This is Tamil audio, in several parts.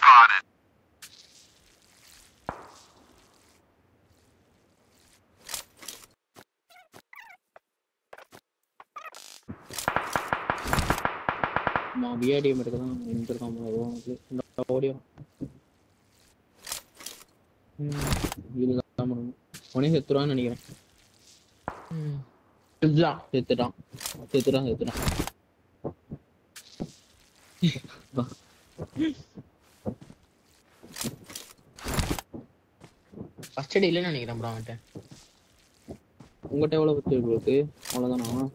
நான் பிஆர்டிஎம் எடுக்கலாம் இருக்கான் ஓடியும் இதுதான் உனே செத்துருவான்னு நினைக்கிறேன். செத்துட்டான். ஃபர்ஸ்ட் எய்ட் இல்லன்னு நினைக்கிறேன் ப்ரோ அவன்கிட்ட. உங்ககிட்ட எவ்வளவு பத்து இருக்கு? அவ்வளவுதானா?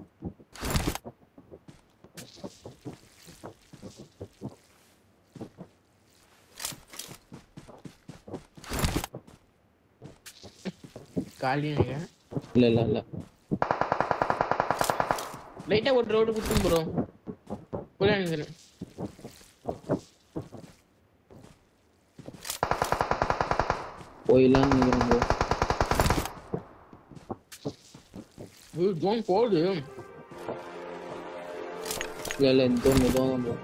காலி நினைக்கிறேன். இல்ல லைட்டா ஒரு ரோடு குத்தும் ப்ரோ. போல நினைக்கிறேன். போயிடலாம்னு நினைக்கிறேன் ப்ரோ. ஜோன் போடு. இல்ல இந்த மெதுவாக bro.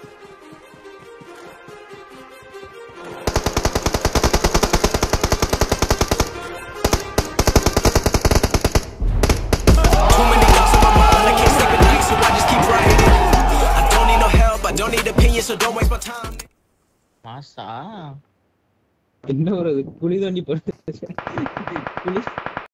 Don't need opinions, so don't waste my time. மாசா என்ன ஒரு குழி தோண்டி போட்டு